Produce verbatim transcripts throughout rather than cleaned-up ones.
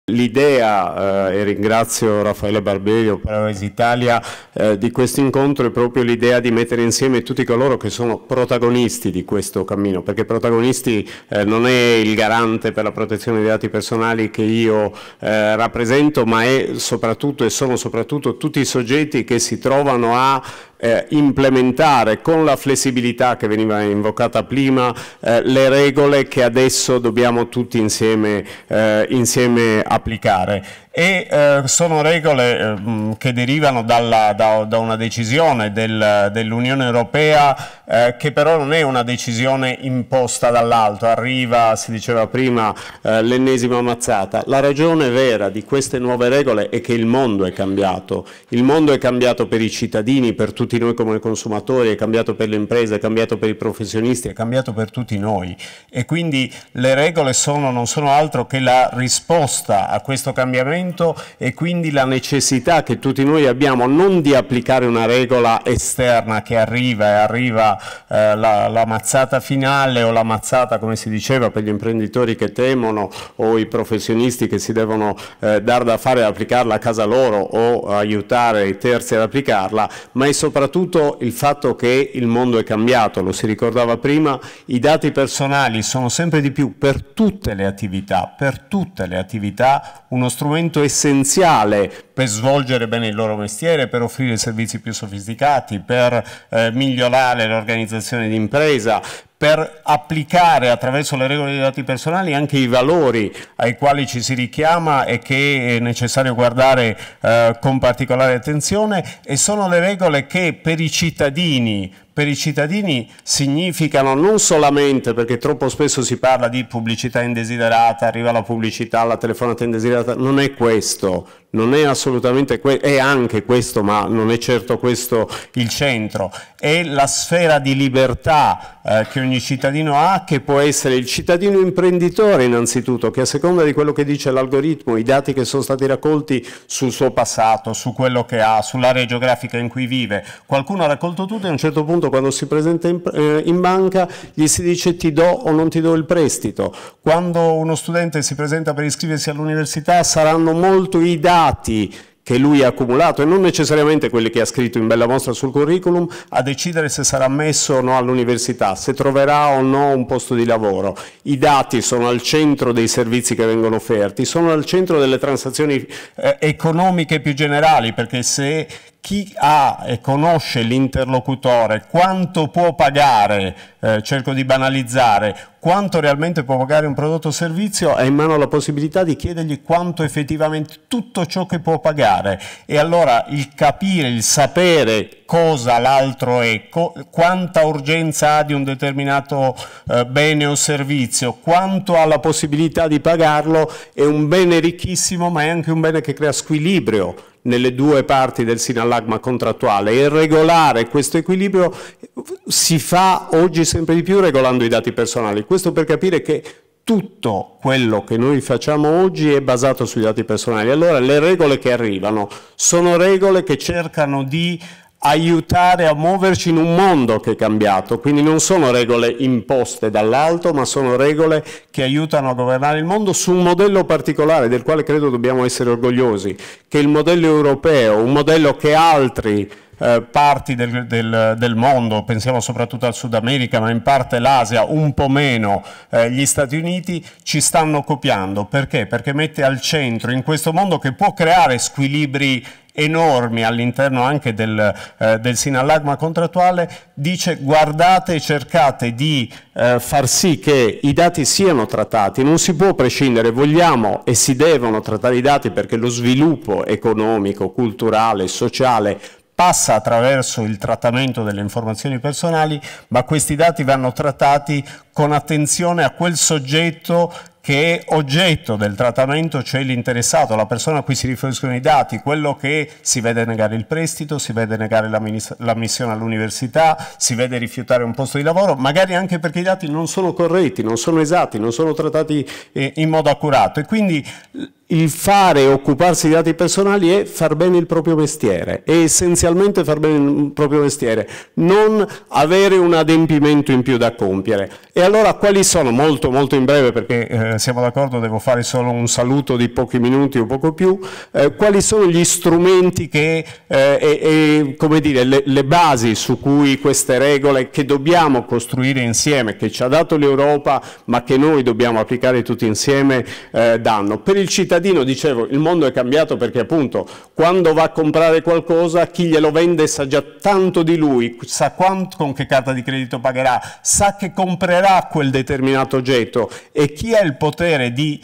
L'idea, eh, e ringrazio Raffaele Barberio per Rise Italia, eh, di questo incontro è proprio l'idea di mettere insieme tutti coloro che sono protagonisti di questo cammino, perché protagonisti eh, non è il garante per la protezione dei dati personali che io eh, rappresento, ma è soprattutto e sono soprattutto tutti i soggetti che si trovano a Eh, implementare con la flessibilità che veniva invocata prima eh, le regole che adesso dobbiamo tutti insieme, eh, insieme applicare. E eh, sono regole eh, che derivano dalla, da, da una decisione del, dell'Unione Europea eh, che però non è una decisione imposta dall'alto, arriva, si diceva prima, eh, l'ennesima mazzata. La ragione vera di queste nuove regole è che il mondo è cambiato, il mondo è cambiato per i cittadini, per tutti noi come consumatori, è cambiato per le imprese, è cambiato per i professionisti, è cambiato per tutti noi e quindi le regole sono, non sono altro che la risposta a questo cambiamento e quindi la necessità che tutti noi abbiamo non di applicare una regola esterna che arriva e arriva eh, la, la mazzata finale o la mazzata, come si diceva, per gli imprenditori che temono o i professionisti che si devono eh, dar da fare ad applicarla a casa loro o aiutare i terzi ad applicarla, ma è soprattutto il fatto che il mondo è cambiato, lo si ricordava prima, i dati personali sono sempre di più per tutte le attività, per tutte le attività uno strumento essenziale per svolgere bene il loro mestiere, per offrire servizi più sofisticati, per eh, migliorare l'organizzazione di impresa, per applicare attraverso le regole dei dati personali anche i valori ai quali ci si richiama e che è necessario guardare eh, con particolare attenzione, e sono le regole che per i cittadini per i cittadini significano non solamente, perché troppo spesso si parla di pubblicità indesiderata, arriva la pubblicità, la telefonata indesiderata, non è questo, non è assolutamente questo, è anche questo, ma non è certo questo il centro, è la sfera di libertà eh, che ogni cittadino ha, che può essere il cittadino imprenditore innanzitutto, che a seconda di quello che dice l'algoritmo, i dati che sono stati raccolti sul suo passato, su quello che ha, sull'area geografica in cui vive, qualcuno ha raccolto tutto e a un certo punto quando si presenta in, eh, in banca gli si dice ti do o non ti do il prestito. Quando uno studente si presenta per iscriversi all'università saranno molto i dati che lui ha accumulato e non necessariamente quelli che ha scritto in bella mostra sul curriculum a decidere se sarà ammesso o no all'università, se troverà o no un posto di lavoro. I dati sono al centro dei servizi che vengono offerti, sono al centro delle transazioni eh, economiche più generali, perché se chi ha e conosce l'interlocutore quanto può pagare, eh, cerco di banalizzare, quanto realmente può pagare un prodotto o servizio, ha in mano la possibilità di chiedergli quanto effettivamente tutto ciò che può pagare. E allora il capire, il sapere cosa l'altro è, co quanta urgenza ha di un determinato eh, bene o servizio, quanto ha la possibilità di pagarlo, è un bene ricchissimo, ma è anche un bene che crea squilibrio nelle due parti del sinallagma contrattuale, e regolare questo equilibrio si fa oggi sempre di più regolando i dati personali. Questo per capire che tutto quello che noi facciamo oggi è basato sui dati personali. Allora le regole che arrivano sono regole che cercano di aiutare a muoverci in un mondo che è cambiato, quindi non sono regole imposte dall'alto, ma sono regole che aiutano a governare il mondo su un modello particolare del quale credo dobbiamo essere orgogliosi, che è il modello europeo, un modello che altri Eh, parti del, del, del mondo, pensiamo soprattutto al Sud America, ma in parte l'Asia, un po' meno eh, gli Stati Uniti, ci stanno copiando. Perché? Perché mette al centro, in questo mondo che può creare squilibri enormi all'interno anche del, eh, del sinallagma contrattuale, dice guardate e cercate di eh, far sì che i dati siano trattati, non si può prescindere, vogliamo e si devono trattare i dati perché lo sviluppo economico, culturale, sociale passa attraverso il trattamento delle informazioni personali, ma questi dati vanno trattati con attenzione a quel soggetto che è oggetto del trattamento, cioè l'interessato, la persona a cui si riferiscono i dati, quello che si vede negare il prestito, si vede negare l'ammissione all'università, si vede rifiutare un posto di lavoro, magari anche perché i dati non sono corretti, non sono esatti, non sono trattati eh, in modo accurato. E quindi il fare e occuparsi di dati personali è far bene il proprio mestiere, è essenzialmente far bene il proprio mestiere, non avere un adempimento in più da compiere. E allora quali sono, molto molto in breve perché eh, eh, siamo d'accordo, devo fare solo un saluto di pochi minuti o poco più, eh, quali sono gli strumenti che, eh, e, e, come dire, le, le basi su cui queste regole che dobbiamo costruire insieme, che ci ha dato l'Europa, ma che noi dobbiamo applicare tutti insieme, eh, danno. Per il cittadino, dicevo, il mondo è cambiato perché appunto quando va a comprare qualcosa, chi glielo vende sa già tanto di lui, sa quanto, con che carta di credito pagherà, sa che comprerà quel determinato oggetto, e chi ha il potere di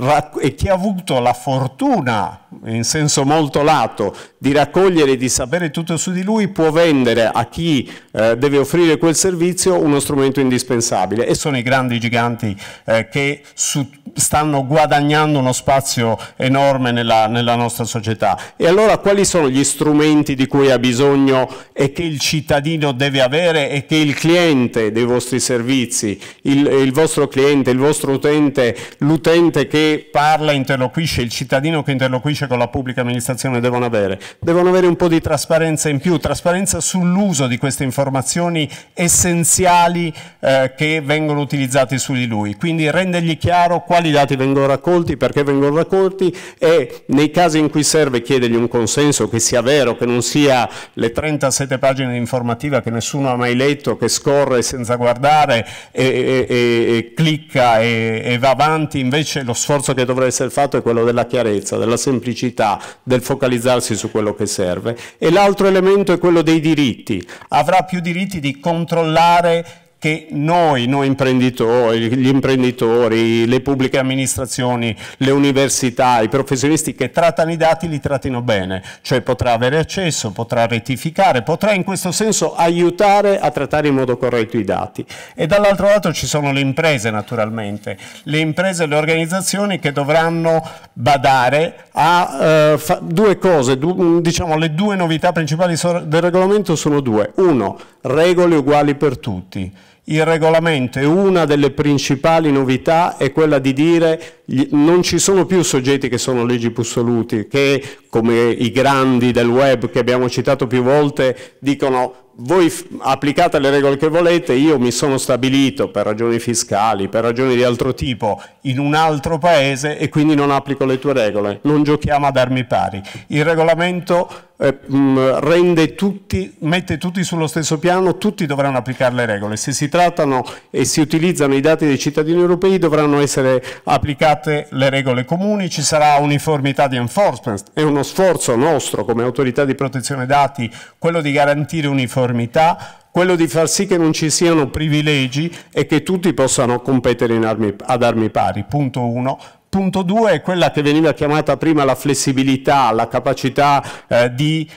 e chi ha avuto la fortuna, in senso molto lato, di raccogliere e di sapere tutto su di lui, può vendere a chi eh, deve offrire quel servizio uno strumento indispensabile, e sono i grandi giganti eh, che su, stanno guadagnando uno spazio enorme nella, nella nostra società. E allora quali sono gli strumenti di cui ha bisogno e che il cittadino deve avere e che il cliente dei vostri servizi, il, il vostro cliente, il vostro utente, l'utente che parla, interloquisce, il cittadino che interloquisce con la pubblica amministrazione devono avere? Devono avere un po' di trasparenza in più, trasparenza sull'uso di queste informazioni essenziali eh, che vengono utilizzate su di lui, quindi rendergli chiaro quali dati vengono raccolti, perché vengono raccolti, e nei casi in cui serve chiedergli un consenso, che sia vero, che non sia le trentasette pagine di informativa che nessuno ha mai letto, che scorre senza guardare e, e, e, e clicca e, e va avanti. Invece lo sforzo che dovrebbe essere fatto è quello della chiarezza, della semplicità, del focalizzarsi su quello che serve. E l'altro elemento è quello dei diritti. Avrà più diritti di controllare che noi, noi imprenditori, gli imprenditori, le pubbliche amministrazioni, le università, i professionisti che trattano i dati li trattino bene, cioè potrà avere accesso, potrà rettificare, potrà in questo senso aiutare a trattare in modo corretto i dati. E dall'altro lato ci sono le imprese, naturalmente, le imprese e le organizzazioni che dovranno badare a eh, due cose, du diciamo le due novità principali del regolamento sono due. Uno, regole uguali per tutti. Il regolamento, è una delle principali novità, è quella di dire non ci sono più soggetti che sono leggi pussoluti, che come i grandi del web che abbiamo citato più volte dicono: voi applicate le regole che volete, io mi sono stabilito per ragioni fiscali, per ragioni di altro tipo in un altro paese e quindi non applico le tue regole, non giochiamo ad armi pari. Il regolamento eh, mh, rende tutti, mette tutti sullo stesso piano, tutti dovranno applicare le regole. Se si trattano e si utilizzano i dati dei cittadini europei dovranno essere applicate le regole comuni, ci sarà uniformità di enforcement. È uno sforzo nostro come autorità di protezione dati quello di garantire uniformità, quello di far sì che non ci siano privilegi e che tutti possano competere in armi, ad armi pari, punto uno. Punto due è quella che veniva chiamata prima la flessibilità, la capacità eh, di,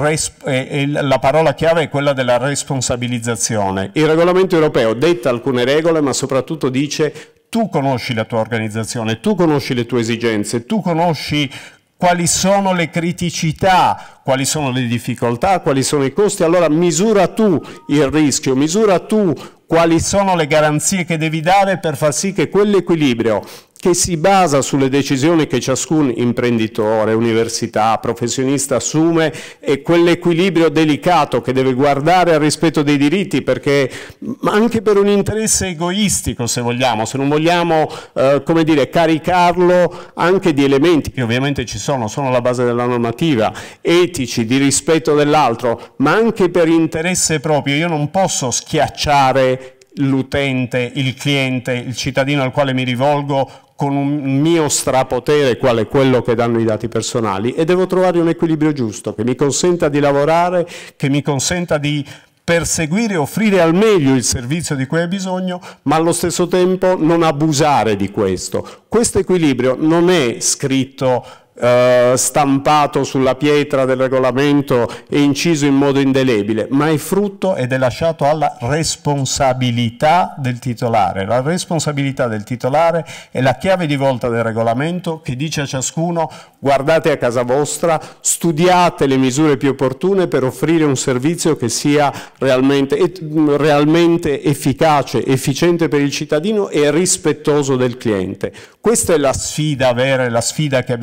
eh, e la parola chiave è quella della responsabilizzazione. Il regolamento europeo detta alcune regole, ma soprattutto dice: tu conosci la tua organizzazione, tu conosci le tue esigenze, tu conosci quali sono le criticità, quali sono le difficoltà, quali sono i costi, allora misura tu il rischio, misura tu quali sono le garanzie che devi dare per far sì che quell'equilibrio che si basa sulle decisioni che ciascun imprenditore, università, professionista assume, e quell'equilibrio delicato che deve guardare al rispetto dei diritti, perché anche per un interesse egoistico, se vogliamo, se non vogliamo eh, come dire, caricarlo anche di elementi che ovviamente ci sono, sono la base della normativa, etici, di rispetto dell'altro, ma anche per interesse proprio. Io non posso schiacciare l'utente, il cliente, il cittadino al quale mi rivolgo con un mio strapotere, quale è quello che danno i dati personali, e devo trovare un equilibrio giusto che mi consenta di lavorare, che mi consenta di perseguire e offrire al meglio il servizio di cui hai bisogno, ma allo stesso tempo non abusare di questo. Questo equilibrio non è scritto Uh, stampato sulla pietra del regolamento e inciso in modo indelebile, ma è frutto ed è lasciato alla responsabilità del titolare. La responsabilità del titolare è la chiave di volta del regolamento che dice a ciascuno: guardate a casa vostra, studiate le misure più opportune per offrire un servizio che sia realmente, realmente efficace, efficiente per il cittadino e rispettoso del cliente. Questa è la sfida vera, la sfida che abbiamo di fronte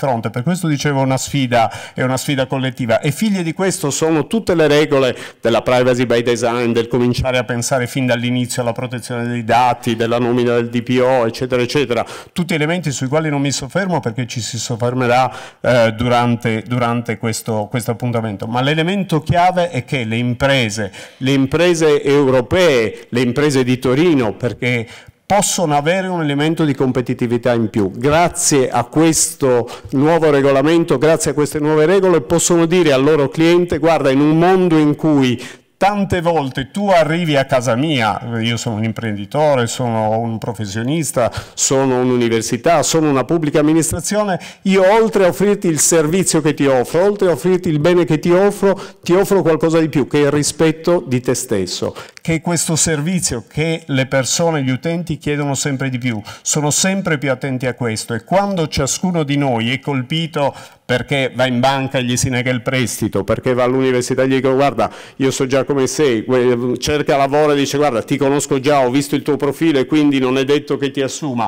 fronte. Per questo dicevo una sfida, è una sfida collettiva, e figlie di questo sono tutte le regole della privacy by design, del cominciare a pensare fin dall'inizio alla protezione dei dati, della nomina del D P O, eccetera, eccetera, tutti elementi sui quali non mi soffermo perché ci si soffermerà eh, durante, durante questo, questo appuntamento. Ma l'elemento chiave è che le imprese, le imprese europee, le imprese di Torino, perché possono avere un elemento di competitività in più. Grazie a questo nuovo regolamento, grazie a queste nuove regole, possono dire al loro cliente: guarda, in un mondo in cui tante volte tu arrivi a casa mia, io sono un imprenditore, sono un professionista, sono un'università, sono una pubblica amministrazione, io oltre a offrirti il servizio che ti offro, oltre a offrirti il bene che ti offro, ti offro qualcosa di più, che è il rispetto di te stesso, che è questo servizio che le persone, gli utenti chiedono sempre di più, sono sempre più attenti a questo, e quando ciascuno di noi è colpito perché va in banca e gli si nega il prestito, perché va all'università e gli dicono: guarda, io so già come sei, cerca lavoro e dice: guarda, ti conosco già, ho visto il tuo profilo e quindi non è detto che ti assuma,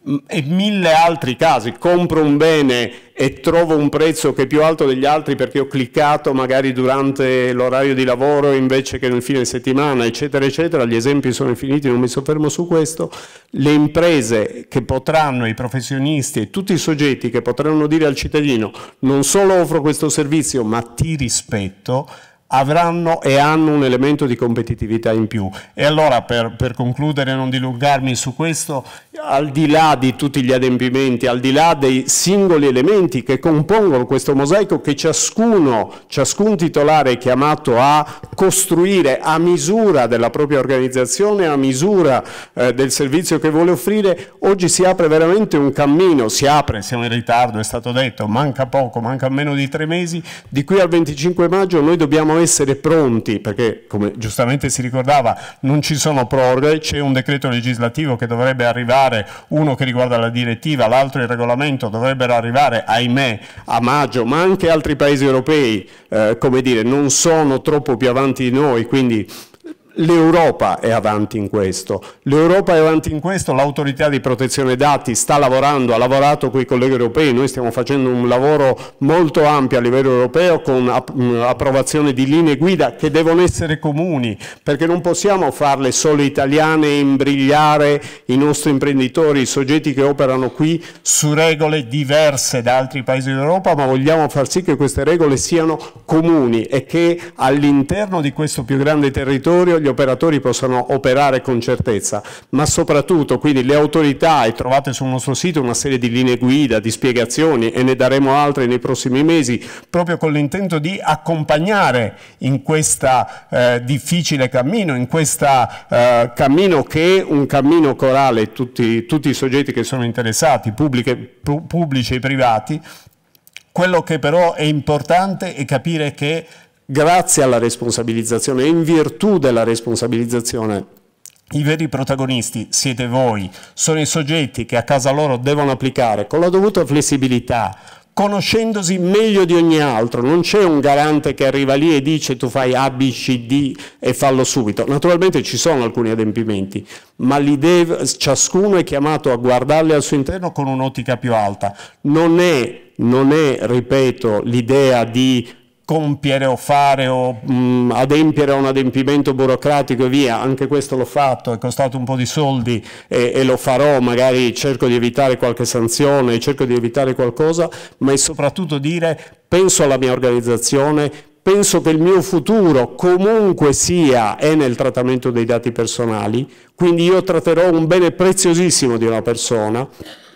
e mille altri casi, compro un bene e trovo un prezzo che è più alto degli altri perché ho cliccato magari durante l'orario di lavoro invece che nel fine settimana, eccetera, eccetera. Gli esempi sono infiniti, non mi soffermo su questo. Le imprese che potranno, i professionisti e tutti i soggetti che potranno dire al cittadino: non solo offro questo servizio ma ti rispetto, avranno e hanno un elemento di competitività in più. E allora, per, per concludere e non dilungarmi su questo, al di là di tutti gli adempimenti, al di là dei singoli elementi che compongono questo mosaico che ciascuno, ciascun titolare è chiamato a costruire a misura della propria organizzazione, a misura eh, del servizio che vuole offrire, oggi si apre veramente un cammino, si apre, siamo in ritardo, è stato detto, manca poco, manca meno di tre mesi, di qui al venticinque maggio noi dobbiamo essere pronti, perché come giustamente si ricordava non ci sono proroghe, c'è un decreto legislativo che dovrebbe arrivare, uno che riguarda la direttiva, l'altro il regolamento, dovrebbero arrivare, ahimè, a maggio, ma anche altri paesi europei eh, come dire, non sono troppo più avanti di noi, quindi l'Europa è avanti in questo, l'Europa è avanti in questo, l'autorità di protezione dati sta lavorando, ha lavorato con i colleghi europei, noi stiamo facendo un lavoro molto ampio a livello europeo con approvazione di linee guida che devono essere comuni, perché non possiamo farle solo italiane e imbrigliare i nostri imprenditori, i soggetti che operano qui su regole diverse da altri paesi d'Europa, ma vogliamo far sì che queste regole siano comuni e che all'interno di questo più grande territorio gli operatori possano operare con certezza, ma soprattutto quindi le autorità, e trovate sul nostro sito una serie di linee guida, di spiegazioni, e ne daremo altre nei prossimi mesi, proprio con l'intento di accompagnare in questa eh, difficile cammino, in questo eh, cammino che è un cammino corale, tutti, tutti i soggetti che sono interessati, pubbliche, pu pubblici e privati. Quello che però è importante è capire che grazie alla responsabilizzazione e in virtù della responsabilizzazione i veri protagonisti siete voi, sono i soggetti che a casa loro devono applicare con la dovuta flessibilità, conoscendosi meglio di ogni altro, non c'è un garante che arriva lì e dice tu fai A, B, C, D e fallo subito. Naturalmente ci sono alcuni adempimenti, ma li deve, ciascuno è chiamato a guardarli al suo interno con un'ottica più alta. Non è, non è, ripeto, l'idea di compiere o fare o mh, adempiere a un adempimento burocratico e via, anche questo l'ho fatto, è costato un po' di soldi e, e lo farò, magari cerco di evitare qualche sanzione, cerco di evitare qualcosa, ma è soprattutto dire penso alla mia organizzazione, penso che il mio futuro comunque sia è nel trattamento dei dati personali, quindi io tratterò un bene preziosissimo di una persona,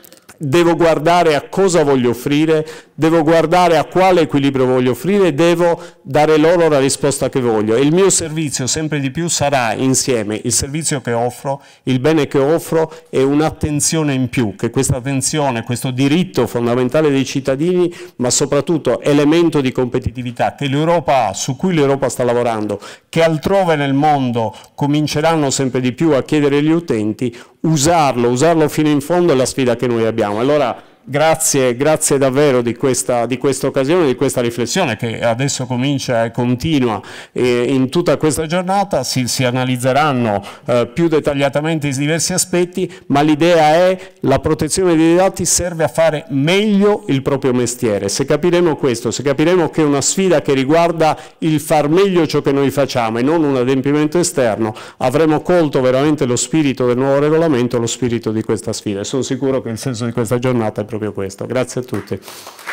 devo guardare a cosa voglio offrire, devo guardare a quale equilibrio voglio offrire e devo dare loro la risposta che voglio. E il mio servizio sempre di più sarà insieme il servizio che offro, il bene che offro e un'attenzione in più, che questa attenzione, questo diritto fondamentale dei cittadini, ma soprattutto elemento di competitività che l'Europa ha, su cui l'Europa sta lavorando, che altrove nel mondo cominceranno sempre di più a chiedere agli utenti, usarlo, usarlo fino in fondo è la sfida che noi abbiamo. Allora grazie, grazie davvero di questa, di questa occasione, di questa riflessione che adesso comincia e continua e in tutta questa giornata si, si analizzeranno eh, più dettagliatamente i diversi aspetti, ma l'idea è la protezione dei dati serve a fare meglio il proprio mestiere. Se capiremo questo, se capiremo che è una sfida che riguarda il far meglio ciò che noi facciamo e non un adempimento esterno, avremo colto veramente lo spirito del nuovo regolamento, lo spirito di questa sfida, e sono sicuro che il senso di questa giornata è proprio questo. Grazie a tutti.